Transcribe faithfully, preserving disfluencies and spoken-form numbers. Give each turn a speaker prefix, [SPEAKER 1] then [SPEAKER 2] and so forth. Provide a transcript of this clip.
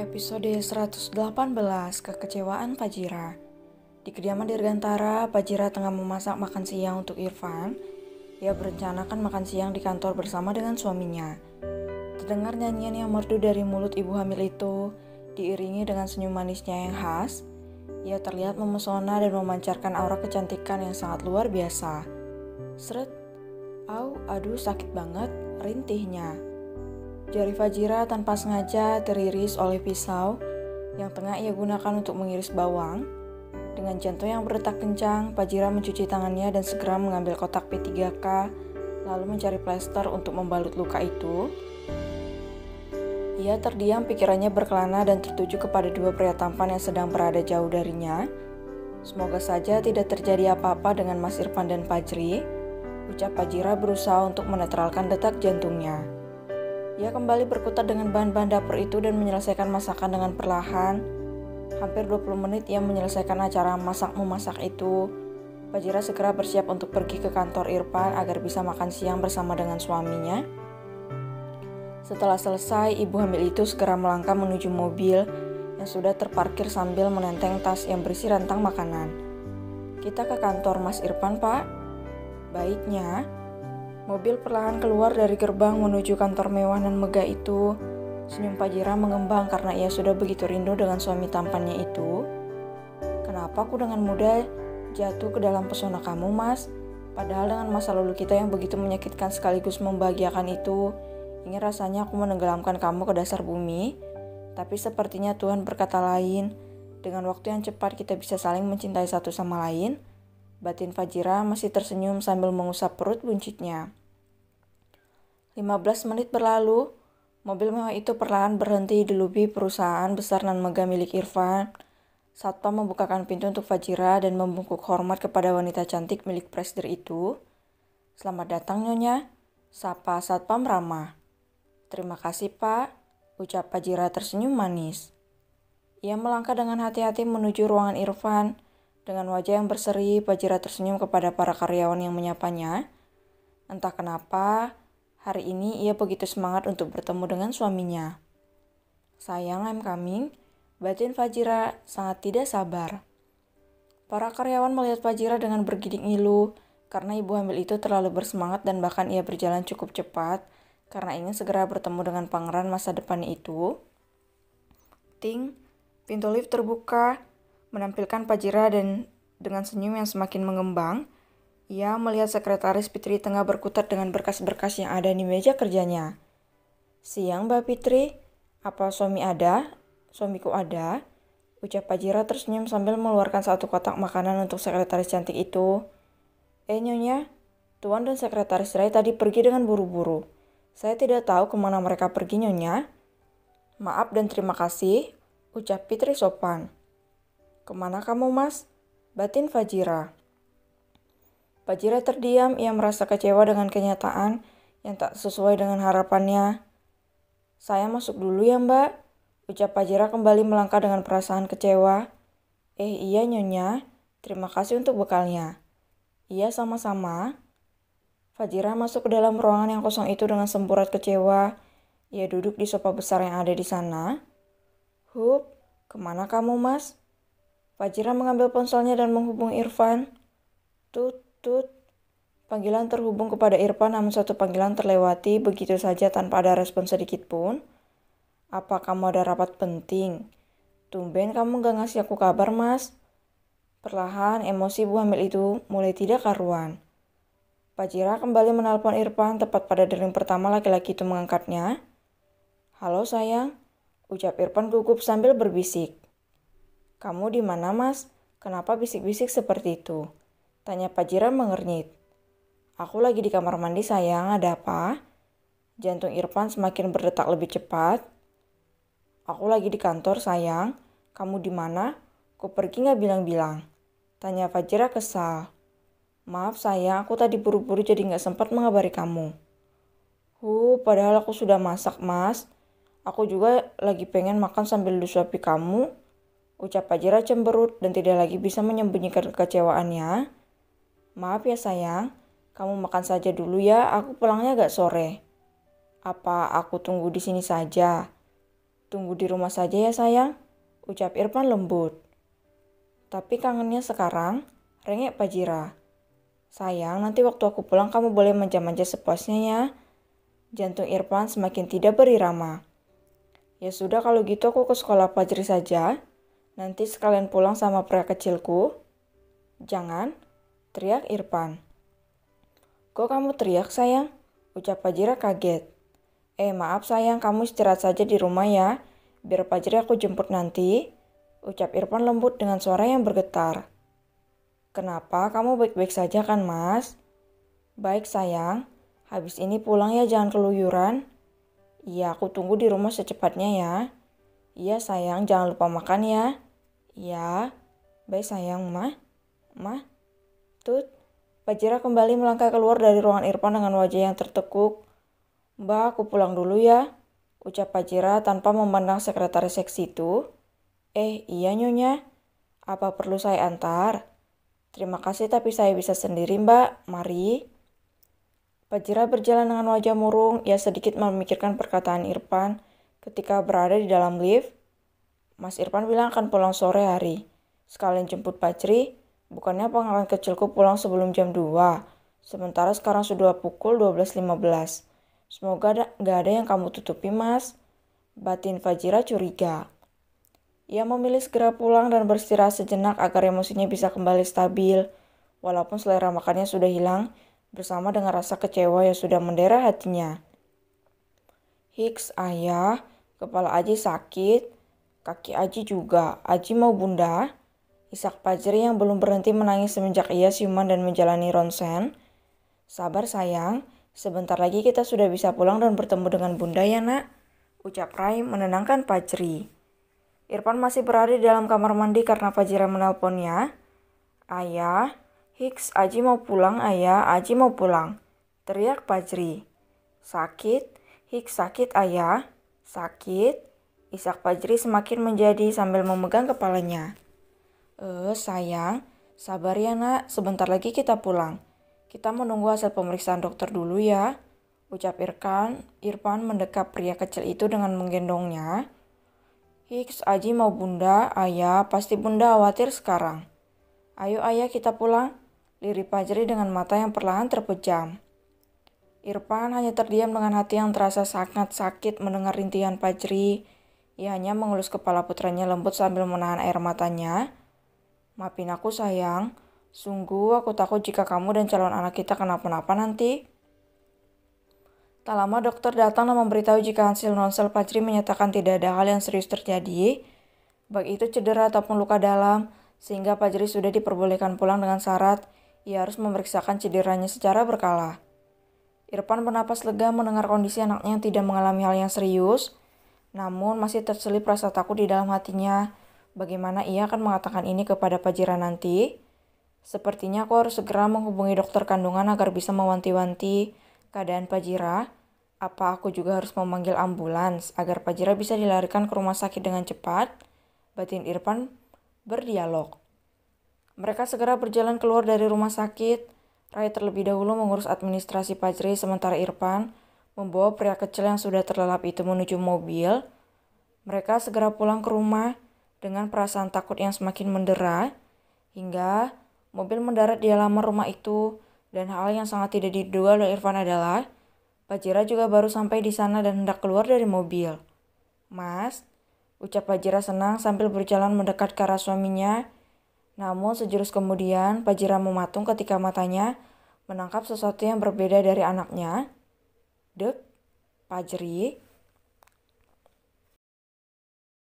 [SPEAKER 1] Episode seratus delapan belas, Kekecewaan Fajira. Di kediaman Dirgantara, Fajira tengah memasak makan siang untuk Irfan. Ia berencanakan makan siang di kantor bersama dengan suaminya. Terdengar nyanyian yang merdu dari mulut ibu hamil itu, diiringi dengan senyum manisnya yang khas. Ia terlihat memesona dan memancarkan aura kecantikan yang sangat luar biasa. Seret, au, aduh sakit banget, rintihnya. Jari Fajira tanpa sengaja teriris oleh pisau yang tengah ia gunakan untuk mengiris bawang. Dengan jantung yang berdetak kencang, Fajira mencuci tangannya dan segera mengambil kotak P tiga K, lalu mencari plester untuk membalut luka itu. Ia terdiam, pikirannya berkelana dan tertuju kepada dua pria tampan yang sedang berada jauh darinya. Semoga saja tidak terjadi apa-apa dengan Mas Irfan dan Fajri, ucap Fajira berusaha untuk menetralkan detak jantungnya. Ia kembali berkutat dengan bahan-bahan dapur itu dan menyelesaikan masakan dengan perlahan. Hampir dua puluh menit ia menyelesaikan acara masak-memasak itu. Fajira segera bersiap untuk pergi ke kantor Irfan agar bisa makan siang bersama dengan suaminya. Setelah selesai, ibu hamil itu segera melangkah menuju mobil yang sudah terparkir sambil menenteng tas yang berisi rantang makanan. "Kita ke kantor Mas Irfan, Pak?" "Baiknya." Mobil perlahan keluar dari gerbang menuju kantor mewah dan megah itu. Senyum Fajira mengembang karena ia sudah begitu rindu dengan suami tampannya itu. "Kenapa aku dengan mudah jatuh ke dalam pesona kamu, Mas? Padahal dengan masa lalu kita yang begitu menyakitkan sekaligus membahagiakan itu, ingin rasanya aku menenggelamkan kamu ke dasar bumi. Tapi sepertinya Tuhan berkata lain. Dengan waktu yang cepat kita bisa saling mencintai satu sama lain." Batin Fajira masih tersenyum sambil mengusap perut buncitnya. lima belas menit berlalu, mobil mewah itu perlahan berhenti di lobi perusahaan besar dan megah milik Irfan. Satpam membukakan pintu untuk Fajira dan membungkuk hormat kepada wanita cantik milik presiden itu. "Selamat datang, Nyonya," sapa Satpam ramah. "Terima kasih, Pak," ucap Fajira tersenyum manis. Ia melangkah dengan hati-hati menuju ruangan Irfan. Dengan wajah yang berseri, Fajira tersenyum kepada para karyawan yang menyapanya. Entah kenapa, hari ini ia begitu semangat untuk bertemu dengan suaminya. "Sayang, I'm coming," batin Fajira sangat tidak sabar. Para karyawan melihat Fajira dengan bergidik ngilu, karena ibu hamil itu terlalu bersemangat dan bahkan ia berjalan cukup cepat, karena ingin segera bertemu dengan pangeran masa depannya itu. Ting, pintu lift terbuka, menampilkan Fajira dan dengan senyum yang semakin mengembang, ia melihat sekretaris Fitri tengah berkutat dengan berkas-berkas yang ada di meja kerjanya. "Siang, Mbak Fitri. Apa suami ada? Suamiku ada," ucap Fajira tersenyum sambil mengeluarkan satu kotak makanan untuk sekretaris cantik itu. "Eh Nyonya, Tuan dan sekretaris Rai tadi pergi dengan buru-buru. Saya tidak tahu kemana mereka pergi, Nyonya." "Maaf dan terima kasih," ucap Fitri sopan. "Kemana kamu, Mas?" batin Fajira. Fajira terdiam, ia merasa kecewa dengan kenyataan yang tak sesuai dengan harapannya. "Saya masuk dulu ya, Mbak," ucap Fajira kembali melangkah dengan perasaan kecewa. "Eh iya, Nyonya, terima kasih untuk bekalnya." "Iya, sama-sama." Fajira masuk ke dalam ruangan yang kosong itu dengan semburat kecewa. Ia duduk di sofa besar yang ada di sana. "Hup, kemana kamu, Mas?" Fajira mengambil ponselnya dan menghubungi Irfan. Tut, tut. Panggilan terhubung kepada Irfan, namun satu panggilan terlewati begitu saja tanpa ada respon sedikit pun. "Apa kamu ada rapat penting? Tumben kamu gak ngasih aku kabar, Mas." Perlahan emosi ibu hamil itu mulai tidak karuan. Fajira kembali menelpon Irfan tepat pada dering pertama laki-laki itu mengangkatnya. "Halo sayang," ucap Irfan gugup sambil berbisik. "Kamu di mana, Mas? Kenapa bisik-bisik seperti itu?" tanya Fajira mengernyit. "Aku lagi di kamar mandi, sayang. Ada apa?" Jantung Irfan semakin berdetak lebih cepat. "Aku lagi di kantor, sayang. Kamu di mana? Kok pergi gak bilang-bilang?" tanya Fajira kesal. "Maaf sayang, aku tadi buru-buru jadi gak sempat mengabari kamu." Huh, padahal aku sudah masak, Mas. Aku juga lagi pengen makan sambil disuapi kamu," ucap Fajira cemberut dan tidak lagi bisa menyembunyikan kekecewaannya. "Maaf ya sayang, kamu makan saja dulu ya, aku pulangnya agak sore." "Apa aku tunggu di sini saja?" Tunggu di rumah saja ya sayang, ucap Irfan lembut. Tapi kangennya sekarang, rengek Fajira. Sayang, nanti waktu aku pulang kamu boleh manja-manja sepuasnya ya. Jantung Irfan semakin tidak berirama. Ya sudah kalau gitu aku ke sekolah Fajri saja. Nanti sekalian pulang sama pria kecilku. Jangan, teriak Irfan. Kok kamu teriak sayang? Ucap Fajira kaget. Eh maaf sayang, kamu istirahat saja di rumah ya. Biar Fajri aku jemput nanti. Ucap Irfan lembut dengan suara yang bergetar. Kenapa? Kamu baik-baik saja kan mas? Baik sayang. Habis ini pulang ya jangan keluyuran. Iya aku tunggu di rumah secepatnya ya. Iya sayang jangan lupa makan ya. Iya. Baik sayang mah. Mah. Tut. Fajira kembali melangkah keluar dari ruangan Irfan dengan wajah yang tertekuk. Mbak, aku pulang dulu ya, ucap Fajira tanpa memandang sekretaris seksi itu. Eh, iya nyonya. Apa perlu saya antar? Terima kasih tapi saya bisa sendiri mbak, mari. Fajira berjalan dengan wajah murung, ia sedikit memikirkan perkataan Irfan ketika berada di dalam lift. Mas Irfan bilang akan pulang sore hari. Sekalian jemput Fajri, bukannya pengenalan kecilku pulang sebelum jam dua. Sementara sekarang sudah pukul dua belas lima belas. Semoga ada, gak ada yang kamu tutupi mas. Batin Fajira curiga. Ia memilih segera pulang dan beristirahat sejenak agar emosinya bisa kembali stabil. Walaupun selera makannya sudah hilang, bersama dengan rasa kecewa yang sudah mendera hatinya. Hiks ayah, kepala Aji sakit, kaki Aji juga. Aji mau bunda? Isak Fajri yang belum berhenti menangis semenjak ia siuman dan menjalani ronsen. Sabar sayang. Sebentar lagi kita sudah bisa pulang dan bertemu dengan bunda ya nak, ucap Rai menenangkan Fajri. Irfan masih berada di dalam kamar mandi karena Fajira menelponnya. Ayah, Hiks, Aji mau pulang ayah, Aji mau pulang, teriak Fajri. Sakit, Hiks sakit ayah, sakit, isak Fajri semakin menjadi sambil memegang kepalanya. Eh sayang, sabar ya nak, sebentar lagi kita pulang. Kita menunggu hasil pemeriksaan dokter dulu ya, ucap Irfan. Irfan mendekap pria kecil itu dengan menggendongnya. Hiks, Aji mau bunda, ayah, pasti bunda khawatir sekarang. Ayo ayah kita pulang, lirik Fajri dengan mata yang perlahan terpejam. Irfan hanya terdiam dengan hati yang terasa sangat sakit mendengar rintihan Fajri. Ia hanya mengelus kepala putranya lembut sambil menahan air matanya. Maafin aku sayang. Sungguh aku takut jika kamu dan calon anak kita kenapa-napa nanti. Tak lama dokter datang dan memberitahu jika hasil ronsel Fajri menyatakan tidak ada hal yang serius terjadi, baik itu cedera ataupun luka dalam, sehingga Fajri sudah diperbolehkan pulang dengan syarat ia harus memeriksakan cederanya secara berkala. Irfan bernapas lega mendengar kondisi anaknya yang tidak mengalami hal yang serius, namun masih terselip rasa takut di dalam hatinya. Bagaimana ia akan mengatakan ini kepada Fajira nanti? Sepertinya aku harus segera menghubungi dokter kandungan agar bisa mewanti-wanti keadaan Fajira. Apa aku juga harus memanggil ambulans agar Fajira bisa dilarikan ke rumah sakit dengan cepat? Batin Irfan berdialog. Mereka segera berjalan keluar dari rumah sakit. Rai terlebih dahulu mengurus administrasi Fajri sementara Irfan membawa pria kecil yang sudah terlelap itu menuju mobil. Mereka segera pulang ke rumah dengan perasaan takut yang semakin mendera hingga mobil mendarat di halaman rumah itu, dan hal yang sangat tidak diduga oleh Irfan adalah Fajira juga baru sampai di sana dan hendak keluar dari mobil. Mas, ucap Fajira senang sambil berjalan mendekat ke arah suaminya. Namun sejurus kemudian Fajira mematung ketika matanya menangkap sesuatu yang berbeda dari anaknya. Dek, Fajri,